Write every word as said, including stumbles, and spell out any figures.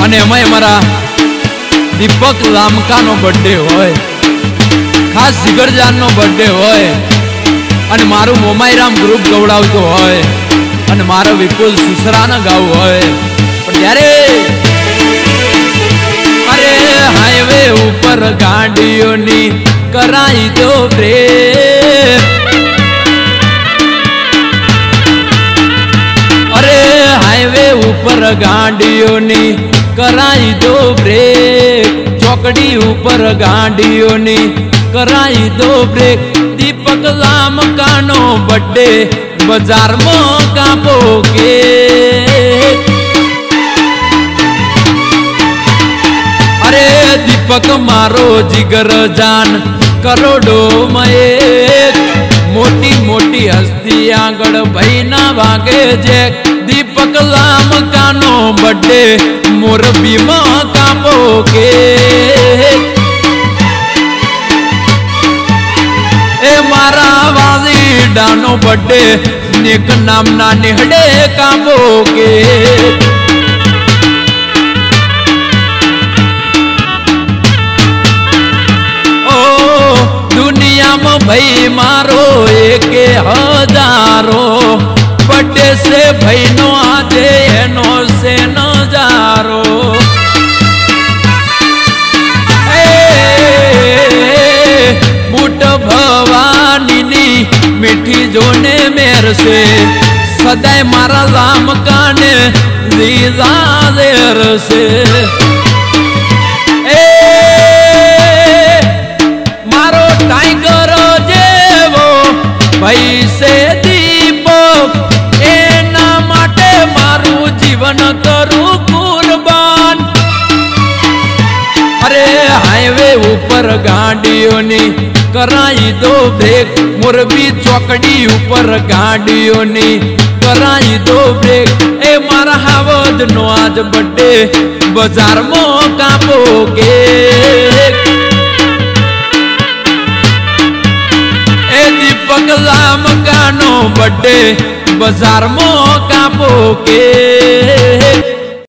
અને એમાંય મારા દીપક લામકાનો બર્થડે હોય, ખાસ જીગરજાનનો બર્થડે હોય અને મારું મોમાઈરામ ગ્રુપ ગવડાવતો હોય અને મારો વિપુલ સુસરાને ગાવું હોય, પણ ત્યારે અરે હાઈવે ઉપર ગાડીઓની કરાઈ દો બ્રેક, અરે હાઈવે ઉપર ગાડીઓની કરાઈ દો બ્રેક, ચોકડી ઉપર ગાડીઓની કરાઈ દો બ્રેક, દીપક લામકાનો બર્થડે બજારમાં કાપો કે અરે દીપક મારો જીગર જાન કરોડો માં મોટી મોટી હસ્તી આગળ ભાઈ ના વાગે છે, દીપક લામકાનો બર્થડે મોરબીમાં કાપો કે એ મારા વાલીડાનો બર્થડે નેક નામના નેહડે કાપો કે ઓ દુનિયામાં ભાઈ મારો એકે હજારો બર્થડે છે ભાઈ નો આજે એનો છે નજારો, બુટ ભવાનીની મીઠી જોને મેરશે સદાય મારા લામકાને લીધા દેરશે, એ મારો ટાઈગર જેવો ભાઈ છે દીપક એના માટે મારું જીવન કરું કુરબાન, અરે હાઈવે ઉપર ગાડીઓની કરાઈ દો બ્રેક, મોરબી ચોકડી ઉપર ગાડીઓની કરાઈ દો બ્રેક, એ મારા હાવદ નો આજ બર્થડે બજારમાં કાપો કે એ દીપક લામકાનો બર્થડે બજારમાં કાપો કે